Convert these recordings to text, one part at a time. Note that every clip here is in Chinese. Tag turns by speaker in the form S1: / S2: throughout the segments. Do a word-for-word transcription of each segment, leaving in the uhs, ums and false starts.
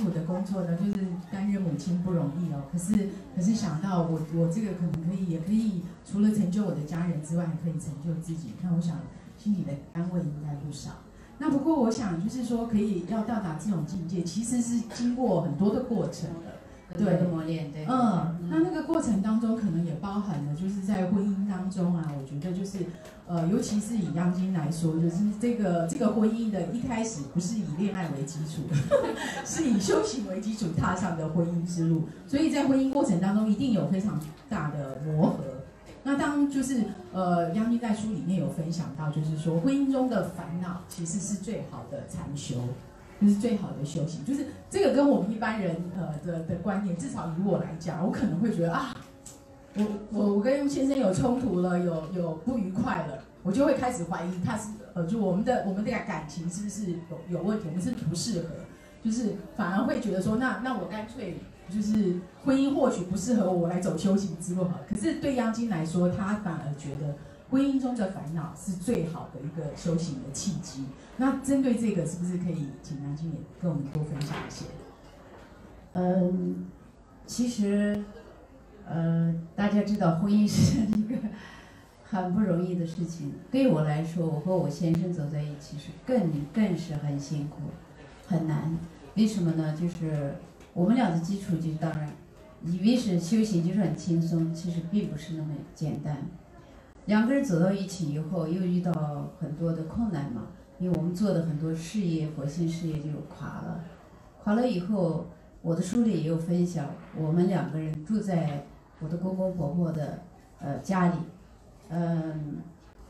S1: 苦的工作呢，就是担任母亲不容易哦。可是可是想到我我这个可能可以也可以除了成就我的家人之外，还可以成就自己，那我想心里的安慰应该不少。那不过我想就是说，可以要到达这种境界，其实是经过很多的过程的。
S2: 很多的磨练，对，
S1: 嗯，那那个过程当中，可能也包含了，就是在婚姻当中啊，我觉得就是，呃，尤其是以央金来说，就是这个这个婚姻的一开始不是以恋爱为基础，是以修行为基础踏上的婚姻之路，所以在婚姻过程当中，一定有非常大的磨合。那当就是呃，央金在书里面有分享到，就是说婚姻中的烦恼其实是最好的禅修。就是最好的修行，就是这个跟我们一般人呃的的观念，至少以我来讲，我可能会觉得啊，我我我跟先生有冲突了，有有不愉快了，我就会开始怀疑他是呃，就我们的我们的感情是不是有有问题，我们是不适合，就是反而会觉得说，那那我干脆就是婚姻或许不适合我，来走修行之路好了。可是对央金来说，他反而觉得婚姻中的烦恼是最好的一个修行的契机。那针对这个，是不是可以请杨经理跟我们多分享一些？
S2: 嗯，其实，呃，大家知道婚姻是一个很不容易的事情。对我来说，我和我先生走在一起是更更是很辛苦，很难。为什么呢？就是我们俩的基础就是当然，以为是修行就是很轻松，其实并不是那么简单。两个人走到一起以后，又遇到很多的困难嘛。因为我们做的很多事业，核心事业就垮了，垮了以后，我的书里也有分享，我们两个人住在我的公公婆婆的呃家里，嗯，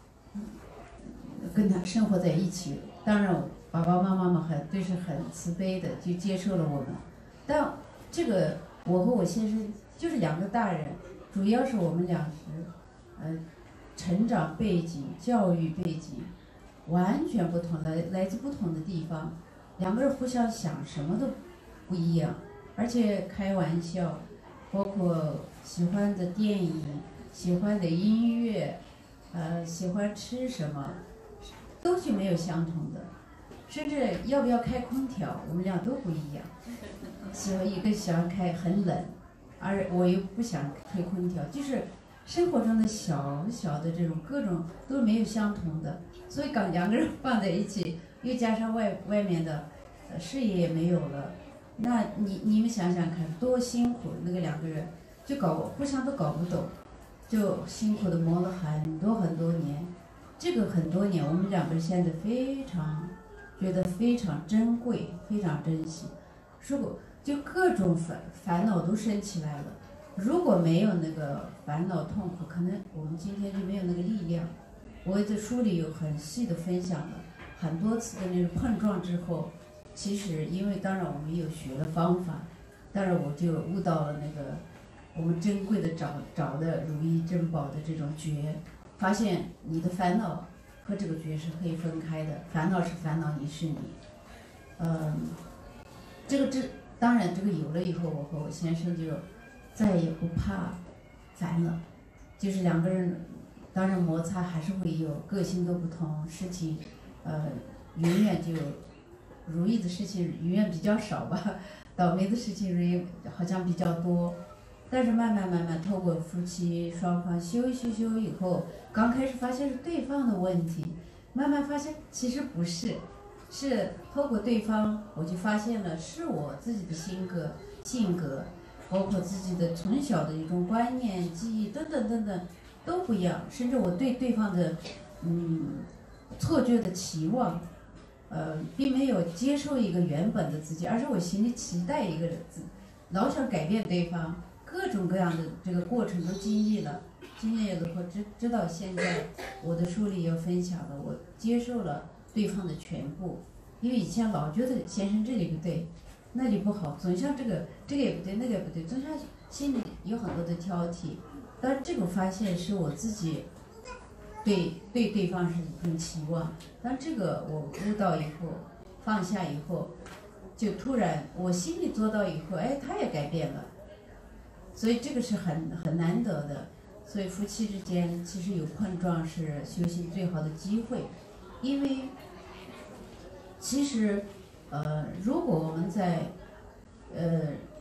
S2: 跟他生活在一起。当然，爸爸妈妈们很都是很慈悲的，就接受了我们。但这个我和我先生就是两个大人，主要是我们俩是，呃，成长背景、教育背景。完全不同，来来自不同的地方，两个人互相想什么都不一样，而且开玩笑，包括喜欢的电影、喜欢的音乐，呃，喜欢吃什么，都是没有相同的，甚至要不要开空调，我们俩都不一样。喜欢一个喜欢开很冷，而我又不想开空调，就是生活中的小小的这种各种都没有相同的。所以刚两个人放在一起，又加上外外面的，呃，事业也没有了，那你你们想想看，多辛苦！那个两个人就搞互相都搞不懂，就辛苦的磨了很多很多年。这个很多年，我们两个人现在非常觉得非常珍贵，非常珍惜。如果就各种烦烦恼都升起来了，如果没有那个烦恼痛苦，可能我们今天就没有那个力量。我在书里有很细的分享了很多次的那种碰撞之后，其实因为当然我们有学了方法，当然我就悟到了那个我们珍贵的找找的如意珍宝的这种觉，发现你的烦恼和这个觉是可以分开的，烦恼是烦恼，你是你。嗯，这个这当然这个有了以后，我和我先生就再也不怕烦了，就是两个人。当然摩擦还是会有，个性都不同，事情，呃，永远就如意的事情永远比较少吧，倒霉的事情如意好像比较多。但是慢慢慢慢，透过夫妻双方修一修修以后，刚开始发现是对方的问题，慢慢发现其实不是，是透过对方，我就发现了是我自己的性格性格，包括自己的从小的一种观念、记忆等等等等。都不一样，甚至我对对方的，嗯，错觉的期望，呃，并没有接受一个原本的自己，而是我心里期待一个人，老想改变对方，各种各样的这个过程都经历了，经历了后，直直到现在，我的书里也分享了，我接受了对方的全部，因为以前老觉得先生这里不对，那里不好，总像这个这个也不对，那个也不对，总像心里有很多的挑剔。但这个发现是我自己对对对方是一种期望，但这个我悟到以后，放下以后，就突然我心里做到以后，哎，他也改变了，所以这个是很很难得的。所以夫妻之间其实有碰撞是修行最好的机会，因为其实呃，如果我们在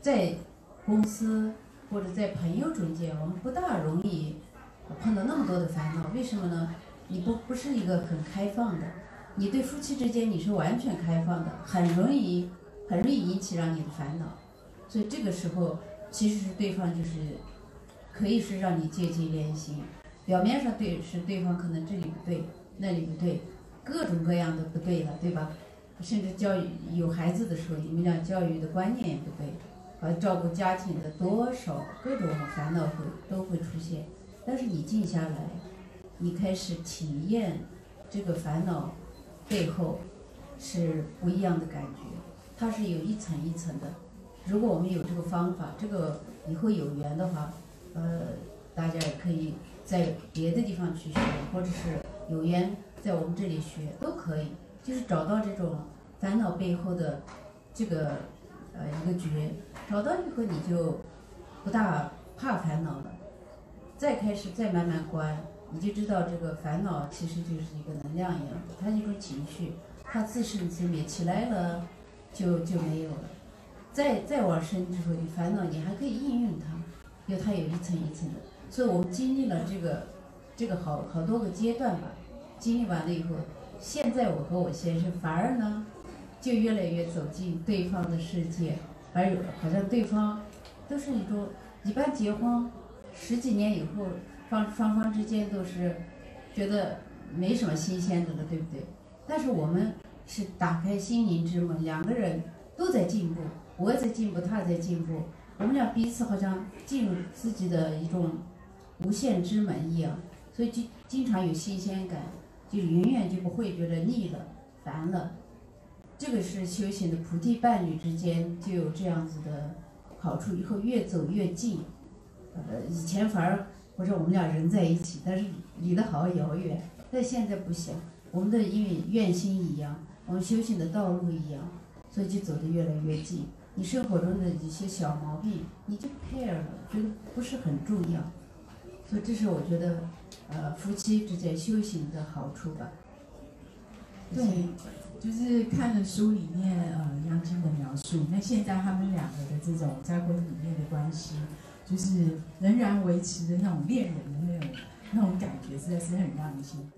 S2: 在公司或者在朋友中间，我们不大容易碰到那么多的烦恼。为什么呢？你不不是一个很开放的，你对夫妻之间你是完全开放的，很容易很容易引起让你的烦恼。所以这个时候其实是对方就是可以是让你借机连心，表面上对是对方可能这里不对那里不对，各种各样的不对了，对吧？甚至教育有孩子的时候，你们俩教育的观念也不对，和照顾家庭的多少各种烦恼会都会出现。但是你静下来，你开始体验这个烦恼背后是不一样的感觉，它是有一层一层的。如果我们有这个方法，这个以后有缘的话，呃，大家也可以在别的地方去学，或者是有缘在我们这里学都可以。就是找到这种烦恼背后的这个呃一个诀，找到以后你就不大怕烦恼了。再开始再慢慢观，你就知道这个烦恼其实就是一个能量一样，它是一种情绪，它自生自灭，起来了就就没有了。再再往深之后，你烦恼你还可以应用它，因为它有一层一层的。所以我们经历了这个这个好好多个阶段吧，经历完了以后。现在我和我先生反而呢，就越来越走进对方的世界，而有好像对方都是一种一般结婚十几年以后，方双方之间都是觉得没什么新鲜的了，对不对？但是我们是打开心灵之门，两个人都在进步，我在进步，他在进步，我们俩彼此好像进入自己的一种无限之门一样，所以就经常有新鲜感。就永远就不会觉得腻了、烦了，这个是修行的菩提伴侣之间就有这样子的好处，以后越走越近。呃，以前反而或者我们俩人在一起，但是离得好遥远，但现在不行，我们的因为愿心一样，我们修行的道路一样，所以就走得越来越近。你生活中的一些小毛病，你就不 care 了，觉得不是很重要。所以这是我觉得，呃，夫妻之间修行的好处吧。
S1: 对，就是看了书里面呃杨晶的描述，那现在他们两个的这种在婚姻里面的关系，就是仍然维持的那种恋人的那种那种感觉，实在是很让人心。